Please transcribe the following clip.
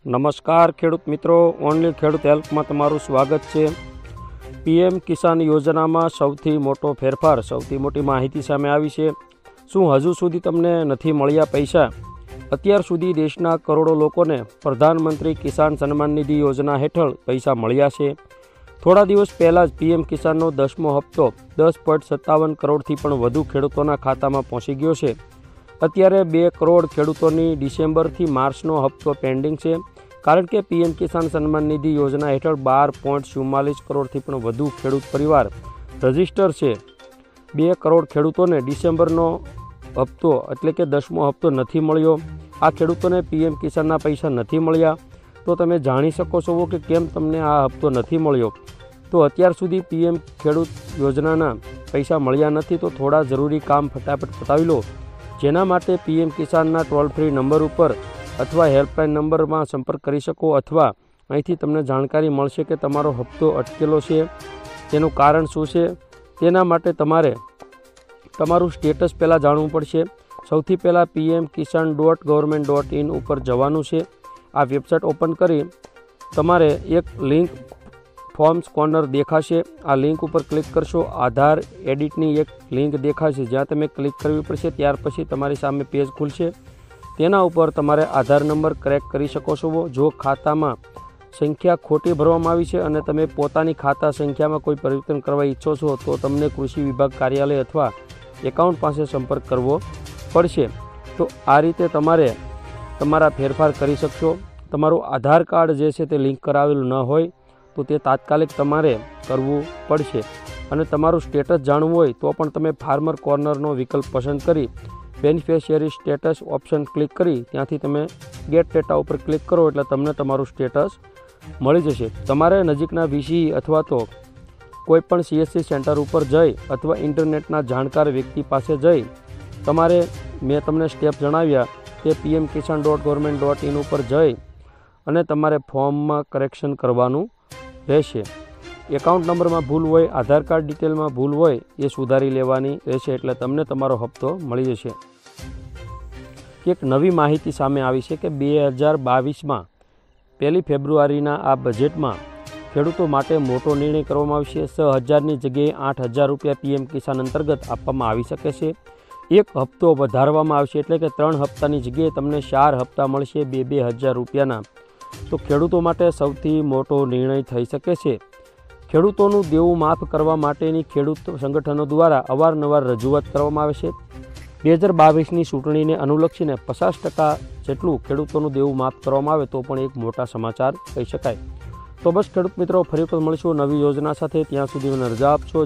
નમસ્કાર ખેડૂત મિત્રો, ઓનલી ખેડૂત હેલ્પમાં તમારું સ્વાગત છે। પીએમ કિસાન યોજનામાં સૌથી મોટો ફેરફાર, સૌથી મોટી માહિતી સામે આવી છે। શું હજુ સુધી તમને નથી મળ્યા પૈસા? અત્યાર સુધી દેશના કરોડો લોકોને પ્રધાનમંત્રી કિસાન સન્માન નિધિ યોજના હેઠળ પૈસા મળ્યા છે। થોડા દિવસ પહેલાં જ પીએમ કિસાનનો 10મો હપ્તો 10.57 કરોડથી પણ વધુ ખેડૂતોના ખાતામાં પહોંચી ગયો છે। અત્યારે 2 કરોડ ખેડૂતોની ડિસેમ્બરથી માર્ચનો હપ્તો પેન્ડિંગ છે, કારણ કે પીએમ કિસાન સન્માન નિધિ યોજના હેઠળ 12.44 કરોડથી પણ વધુ ખેડૂત પરિવાર રજિસ્ટર છે। 2 કરોડ ખેડૂતોને ડિસેમ્બરનો હપ્તો એટલે કે 10મો હપ્તો નથી મળ્યો। આ ખેડૂતોને પીએમ કિસાનના પૈસા નથી મળ્યા, તો તમે જાણી શકો છો કે કેમ તમને આ હપ્તો નથી મળ્યો। તો અત્યાર સુધી પીએમ ખેડૂત યોજનાના પૈસા મળ્યા નથી, તો થોડા જરૂરી કામ ફટાફટ પતાવી લો। જેના માટે પીએમ કિસાનના ટોલ ફ્રી નંબર ઉપર અથવા હેલ્પલાઇન નંબરમાં સંપર્ક કરી શકો, અથવા અહીંથી તમને જાણકારી મળશે કે તમારો હપ્તો અટકેલો છે, તેનું કારણ શું છે। તેના માટે તમારે તમારું સ્ટેટસ પહેલાં જાણવું પડશે। સૌથી પહેલાં pmkisan.government.in ઉપર જવાનું છે। આ વેબસાઇટ ઓપન કરી તમારે એક લિંક ફોર્મ્સ કોર્નર દેખાશે, આ લિંક ઉપર ક્લિક કરશો। આધાર એડિટની એક લિંક દેખાશે, જ્યાં તમે ક્લિક કરવી પડશે। ત્યાર પછી તમારી સામે પેજ ખુલશે, તેના ઉપર તમારે આધાર નંબર ક્રેક કરી શકો છો। જો ખાતામાં સંખ્યા ખોટી ભરવામાં આવી છે અને તમે પોતાની ખાતા સંખ્યામાં કોઈ પરિવર્તન કરવા ઈચ્છો છો, તો તમને કૃષિ વિભાગ કાર્યાલય અથવા એકાઉન્ટ પાસે સંપર્ક કરવો પડશે। તો આ રીતે તમારે તમારા ફેરફાર કરી શકશો। તમારું આધાર કાર્ડ જે છે તે લિંક કરાવેલું ન હોય તો તે તાત્કાલિક તમારે કરવું પડશે। અને તમારું સ્ટેટસ જાણવું હોય તો પણ તમે ફાર્મર કોર્નરનો વિકલ્પ પસંદ કરી બેનિફિશિયરી સ્ટેટસ ઓપ્શન ક્લિક કરી ત્યાંથી તમે ગેટ ડેટા ઉપર ક્લિક કરો એટલે તમને તમારું સ્ટેટસ મળી જશે। તમારે નજીકના વીસી અથવા તો કોઈપણ સીએસસી સેન્ટર ઉપર જઈ અથવા ઇન્ટરનેટના જાણકાર વ્યક્તિ પાસે જઈ તમારે મેં તમને સ્ટેપ જણાવ્યા તે pmkisan.government.in ઉપર જઈ અને તમારે ફોર્મમાં કરેક્શન કરવાનું રહેશે। એકાઉન્ટ નંબરમાં ભૂલ હોય, આધાર કાર્ડ ડિટેલમાં ભૂલ હોય એ સુધારી લેવાની રહેશે, એટલે તમને તમારો હપ્તો મળી જશે। એક નવી માહિતી સામે આવી છે કે 2022માં 1 ફેબ્રુઆરીના આ બજેટમાં ખેડૂતો માટે મોટો નિર્ણય કરવામાં આવશે। 6,000ની જગ્યાએ 8,000 રૂપિયા પીએમ કિસાન અંતર્ગત આપવામાં આવી શકે છે। એક હપ્તો વધારવામાં આવશે, એટલે કે 3 હપ્તાની જગ્યાએ તમને 4 હપ્તા મળશે 2,000 રૂપિયાના। તો ખેડૂતો માટે સૌથી મોટો નિર્ણય થઈ શકે છે। ખેડૂતોનું દેવું માફ કરવા માટેની ખેડૂત સંગઠનો દ્વારા અવારનવાર રજૂઆત કરવામાં આવે છે। 2022ની ચૂંટણીને અનુલક્ષીને 50% જેટલું ખેડૂતોનું દેવું માફ કરવામાં આવે તો પણ એક મોટા સમાચાર કહી શકાય। તો બસ ખેડૂત મિત્રો, ફરી વખત મળીશું નવી યોજના સાથે। ત્યાં સુધી મને રજા આપશો।